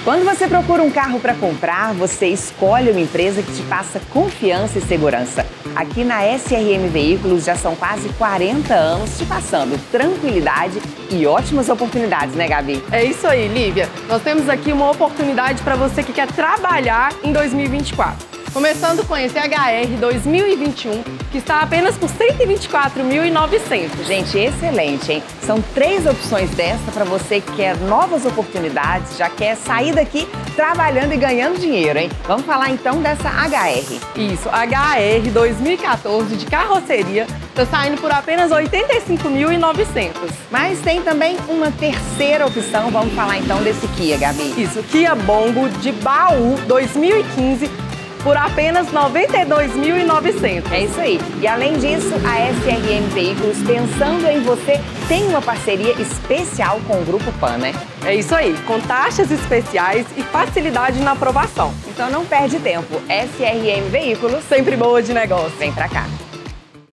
Quando você procura um carro para comprar, você escolhe uma empresa que te passa confiança e segurança. Aqui na SRM Veículos já são quase 40 anos te passando tranquilidade e ótimas oportunidades, né, Gabi? É isso aí, Lívia. Nós temos aqui uma oportunidade para você que quer trabalhar em 2024. Começando com esse HR 2021, que está apenas por R$ 124.900. Gente, excelente, hein? São 3 opções desta para você que quer novas oportunidades, já quer sair daqui trabalhando e ganhando dinheiro, hein? Vamos falar então dessa HR. Isso, HR 2014 de carroceria, está saindo por apenas R$ 85.900. Mas tem também uma terceira opção, vamos falar então desse Kia, Gabi. Isso, Kia Bongo de baú 2015, por apenas R$ 92.900. É isso aí. E além disso, a SRM Veículos, pensando em você, tem uma parceria especial com o Grupo Pan, né? É isso aí, com taxas especiais e facilidade na aprovação. Então não perde tempo. SRM Veículos, sempre boa de negócio. Vem pra cá.